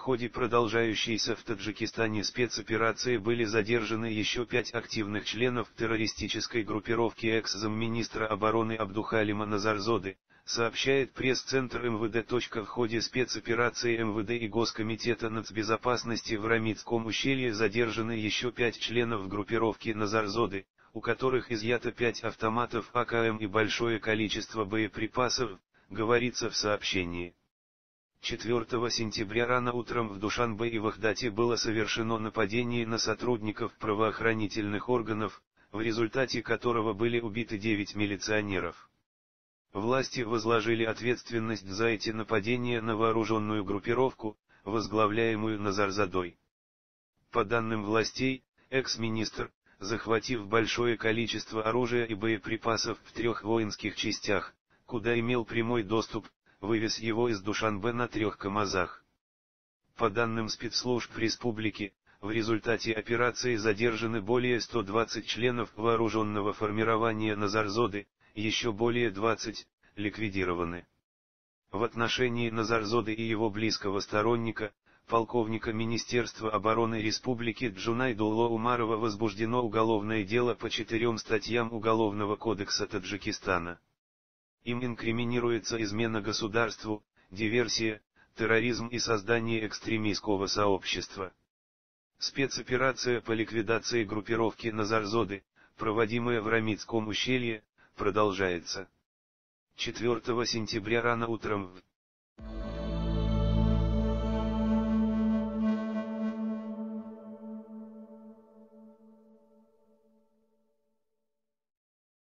ходе продолжающейся в Таджикистане спецоперации были задержаны еще 5 активных членов террористической группировки экс-замминистра обороны Абдухалима Назарзоды, сообщает пресс-центр МВД. В ходе спецоперации МВД и Госкомитета нацбезопасности в Рамитском ущелье задержаны еще 5 членов группировки Назарзоды, у которых изъято 5 автоматов АКМ и большое количество боеприпасов, говорится в сообщении. 4 сентября рано утром в Душанбе и Вахдате было совершено нападение на сотрудников правоохранительных органов, в результате которого были убиты 9 милиционеров. Власти возложили ответственность за эти нападения на вооруженную группировку, возглавляемую Назарзодой. По данным властей, экс-министр, захватив большое количество оружия и боеприпасов в 3 воинских частях, куда имел прямой доступ, вывез его из Душанбе на 3 КАМАЗах. По данным спецслужб республики, в результате операции задержаны более 120 членов вооруженного формирования Назарзоды, еще более 20 ликвидированы. В отношении Назарзоды и его близкого сторонника, полковника Министерства обороны Республики Джунайдулло Умарова, возбуждено уголовное дело по 4 статьям Уголовного кодекса Таджикистана. Им инкриминируется измена государству, диверсия, терроризм и создание экстремистского сообщества. Спецоперация по ликвидации группировки Назарзоды, проводимая в Рамитском ущелье, продолжается. 4 сентября рано утром в